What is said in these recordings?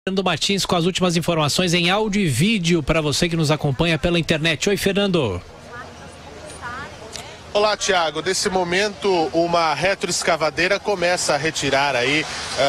Fernando Martins com as últimas informações em áudio e vídeo para você que nos acompanha pela internet. Oi, Fernando. Olá, Tiago. Nesse momento, uma retroescavadeira começa a retirar aí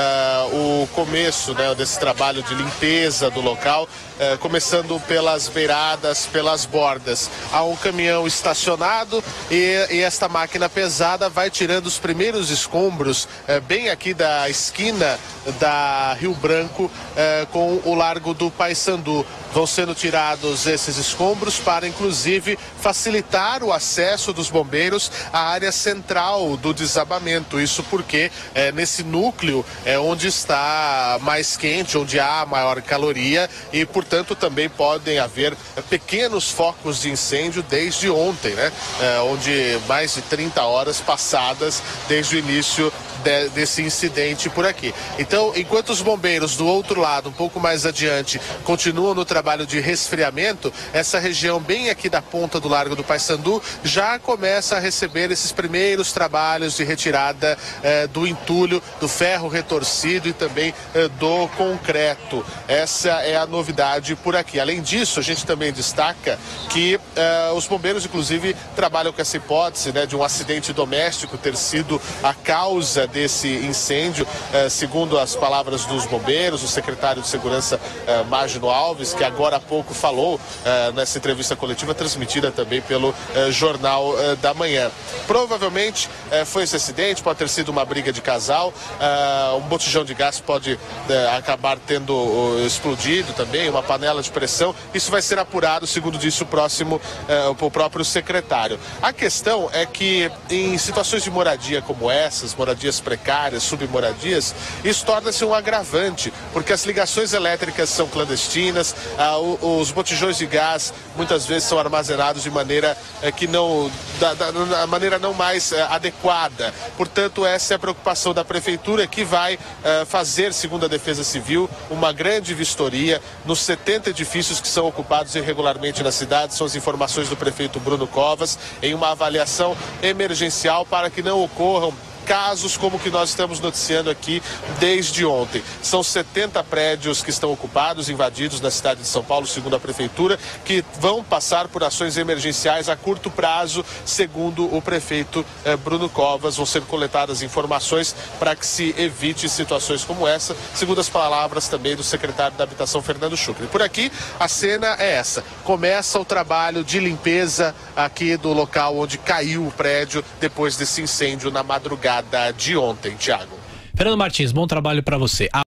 o começo, né, desse trabalho de limpeza do local, começando pelas beiradas, pelas bordas. Há um caminhão estacionado e esta máquina pesada vai tirando os primeiros escombros bem aqui da esquina da Rio Branco com o Largo do Paissandu. Vão sendo tirados esses escombros para, inclusive, facilitar o acesso dos bombeiros à área central do desabamento. Isso porque nesse núcleo é onde está mais quente, onde há maior caloria e, portanto, também podem haver pequenos focos de incêndio desde ontem, né? Onde mais de 30 horas passadas desde o início desse incidente por aqui. Então, enquanto os bombeiros do outro lado, um pouco mais adiante, continuam no trabalho de resfriamento, essa região bem aqui da ponta do Largo do Paissandu já começa a receber esses primeiros trabalhos de retirada do entulho, do ferro retorcido e também do concreto. Essa é a novidade por aqui. Além disso, a gente também destaca que os bombeiros, inclusive, trabalham com essa hipótese, né, de um acidente doméstico ter sido a causa desse incêndio, segundo as palavras dos bombeiros, o secretário de Segurança, Magno Alves, que agora há pouco falou nessa entrevista coletiva transmitida também pelo Jornal da Manhã. Provavelmente foi esse acidente, pode ter sido uma briga de casal, um botijão de gás pode acabar tendo explodido também, uma panela de pressão. Isso vai ser apurado, segundo disse o próprio secretário. A questão é que em situações de moradia como essas, moradias precárias, submoradias, isso torna-se um agravante, porque as ligações elétricas são clandestinas, os botijões de gás muitas vezes são armazenados de maneira que não, da maneira não mais adequada. Portanto, essa é a preocupação da Prefeitura, que vai fazer, segundo a Defesa Civil, uma grande vistoria nos 70 edifícios que são ocupados irregularmente na cidade. São as informações do prefeito Bruno Covas, em uma avaliação emergencial para que não ocorram casos como o que nós estamos noticiando aqui desde ontem. São 70 prédios que estão ocupados, invadidos na cidade de São Paulo, segundo a Prefeitura, que vão passar por ações emergenciais a curto prazo, segundo o prefeito Bruno Covas. Vão ser coletadas informações para que se evite situações como essa, segundo as palavras também do secretário da Habitação, Fernando Chucre. Por aqui, a cena é essa. Começa o trabalho de limpeza aqui do local onde caiu o prédio depois desse incêndio na madrugada de ontem, Tiago. Fernando Martins, bom trabalho para você.